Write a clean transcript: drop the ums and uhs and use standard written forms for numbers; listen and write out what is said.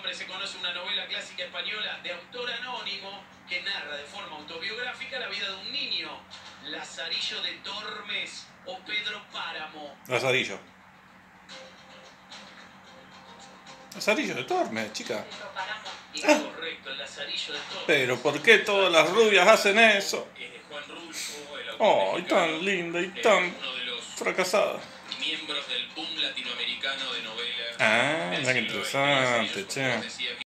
nombre se conoce una novela clásica española de autor anónimo que narra de forma autobiográfica la vida de un niño. Lazarillo de Tormes o Pedro Páramo. Lazarillo. Lazarillo de Tormes, chica. Incorrecto, el Lazarillo de Tormes. Pero ¿por qué todas las rubias hacen eso? Juan Rulfo, el autor Oh, y mexicano, tan linda y tan uno de los fracasada. miembros del boom latinoamericano de novelas. Ah, mira qué interesante, che.